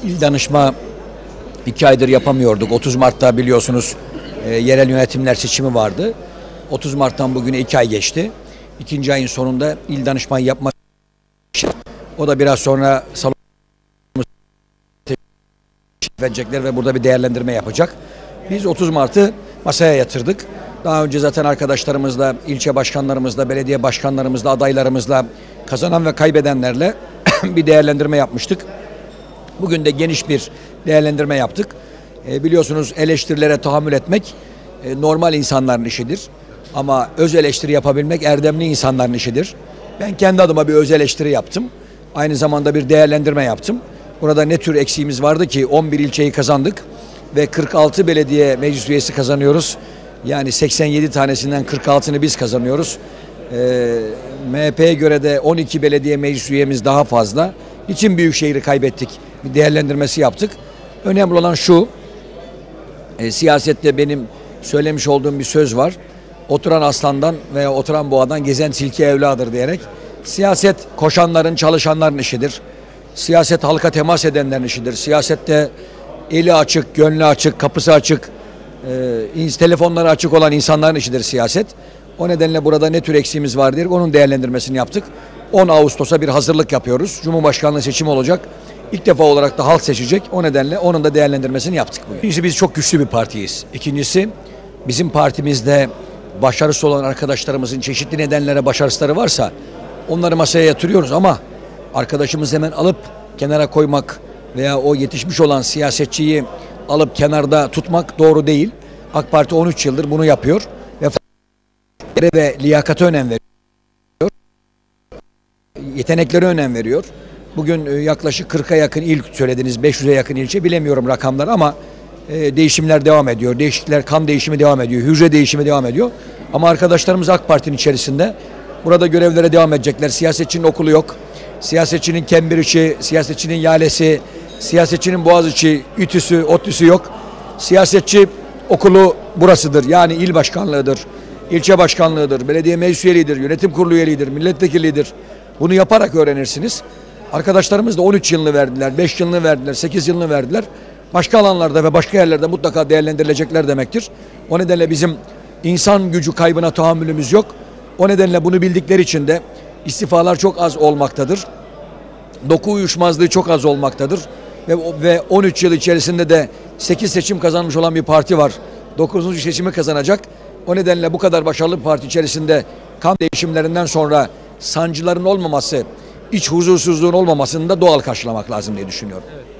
İl danışma 2 aydır yapamıyorduk. 30 Mart'ta biliyorsunuz yerel yönetimler seçimi vardı. 30 Mart'tan bugüne 2 ay geçti. 2. ayın sonunda il danışmayı yapmak, o da biraz sonra salon verecekler ve burada bir değerlendirme yapacak. Biz 30 Mart'ı masaya yatırdık. Daha önce zaten arkadaşlarımızla, ilçe başkanlarımızla, belediye başkanlarımızla, adaylarımızla, kazanan ve kaybedenlerle bir değerlendirme yapmıştık. Bugün de geniş bir değerlendirme yaptık. Biliyorsunuz eleştirilere tahammül etmek normal insanların işidir. Ama öz eleştiri yapabilmek erdemli insanların işidir. Ben kendi adıma bir öz eleştiri yaptım. Aynı zamanda bir değerlendirme yaptım. Burada ne tür eksiğimiz vardı ki 11 ilçeyi kazandık ve 46 belediye meclis üyesi kazanıyoruz. Yani 87 tanesinden 46'ını biz kazanıyoruz. MHP'ye göre de 12 belediye meclis üyemiz daha fazla. Niçin Büyükşehir'i kaybettik? Bir değerlendirmesi yaptık. Önemli olan şu, siyasette benim söylemiş olduğum bir söz var. Oturan aslandan veya oturan boğadan gezen tilki evladır diyerek. Siyaset koşanların, çalışanların işidir. Siyaset halka temas edenlerin işidir. Siyasette eli açık, gönlü açık, kapısı açık, telefonları açık olan insanların işidir siyaset. O nedenle burada ne tür eksiğimiz var diye onun değerlendirmesini yaptık. 10 Ağustos'a bir hazırlık yapıyoruz. Cumhurbaşkanlığı seçimi olacak. İlk defa olarak da halk seçecek. O nedenle onun da değerlendirmesini yaptık bugün. Birincisi, biz çok güçlü bir partiyiz. İkincisi, bizim partimizde başarısız olan arkadaşlarımızın çeşitli nedenlere başarısızları varsa onları masaya yatırıyoruz ama arkadaşımızı hemen alıp kenara koymak veya o yetişmiş olan siyasetçiyi alıp kenarda tutmak doğru değil. AK Parti 13 yıldır bunu yapıyor ve liyakata önem veriyor. Yeteneklere önem veriyor. Bugün yaklaşık 40'a yakın il söylediniz, 500'e yakın ilçe, bilemiyorum rakamlar ama değişimler devam ediyor. Değişiklikler, kan değişimi devam ediyor, hücre değişimi devam ediyor. Ama arkadaşlarımız AK Parti'nin içerisinde burada görevlere devam edecekler. Siyasetçinin okulu yok. Siyasetçinin Kembirişi, siyasetçinin Yalesi, siyasetçinin Boğaziçi, İTÜ'sü, ODTÜ'sü yok. Siyasetçi okulu burasıdır. Yani il başkanlığıdır, ilçe başkanlığıdır, belediye meclis üyeliğidir, yönetim kurulu üyeliğidir, milletvekilliğidir. Bunu yaparak öğrenirsiniz. Arkadaşlarımız da 13 yılını verdiler, 5 yılını verdiler, 8 yılını verdiler. Başka alanlarda ve başka yerlerde mutlaka değerlendirilecekler demektir. O nedenle bizim insan gücü kaybına tahammülümüz yok. O nedenle bunu bildikleri için de istifalar çok az olmaktadır. Doku uyuşmazlığı çok az olmaktadır. Ve 13 yıl içerisinde de 8 seçim kazanmış olan bir parti var. 9. seçimi kazanacak. O nedenle bu kadar başarılı bir parti içerisinde kan değişimlerinden sonra sancıların olmaması, iç huzursuzluğun olmamasını da doğal karşılamak lazım diye düşünüyorum. Evet.